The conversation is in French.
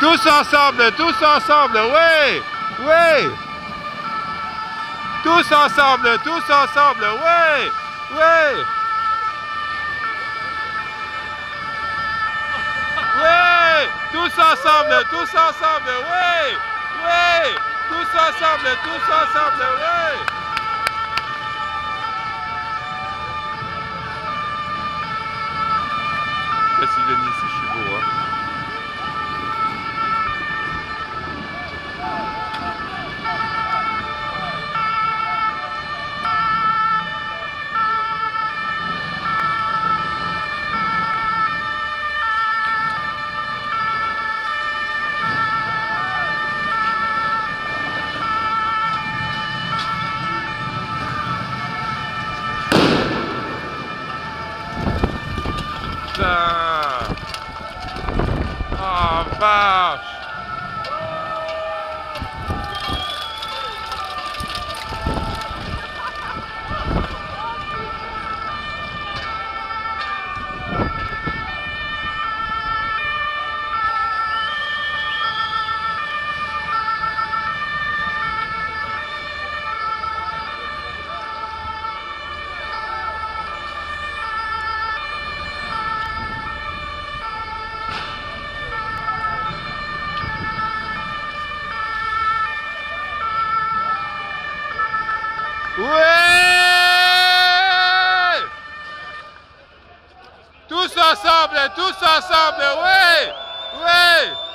tous ensemble, ouais, ouais. Tous ensemble, ouais, ouais. Ouais, tous ensemble, ouais, ouais. Tous ensemble, ouais. Qu'est-ce qu'il vient ici, je suis beau, hein. Putain. Oh, vache. Ouais! Tous ensemble, ouais! Ouais!